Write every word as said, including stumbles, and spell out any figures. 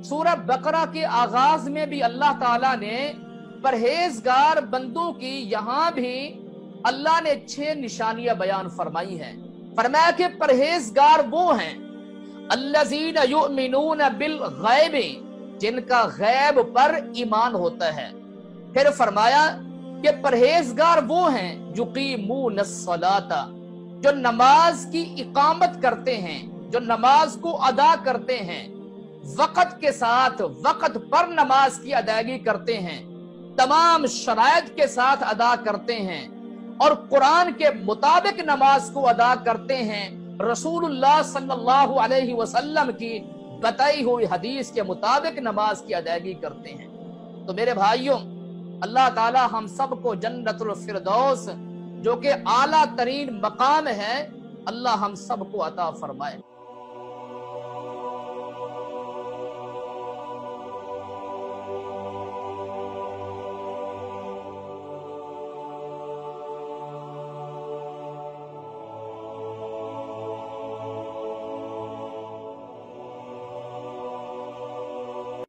सूरह बकरा के आगाज में भी अल्लाह ताला ने परहेजगार बंदों की यहाँ भी अल्लाह ने छह निशानियां बयान फरमाई हैं। फरमाया कि परहेजगार वो हैं अल्लज़ीना युमिनून बिल गैब, जिनका गैब पर ईमान होता है। फिर फरमाया कि परहेजगार वो हैं युकीमूनस्सलाता, जो नमाज की इकामत करते हैं, जो नमाज को अदा करते हैं, वक़्त के साथ वक़्त पर नमाज की अदायगी करते हैं, तमाम शराइत के साथ अदा करते हैं और कुरान के मुताबिक नमाज को अदा करते हैं, रसूलुल्लाह सल्लल्लाहु अलैहि वसल्लम की बताई हुई हदीस के मुताबिक नमाज की अदायगी करते हैं। तो मेरे भाइयों, अल्लाह ताला हम सबको जन्नतुल फिरदौस जो कि आला तरीन मकाम है, अल्लाह हम सबको अता फरमाए।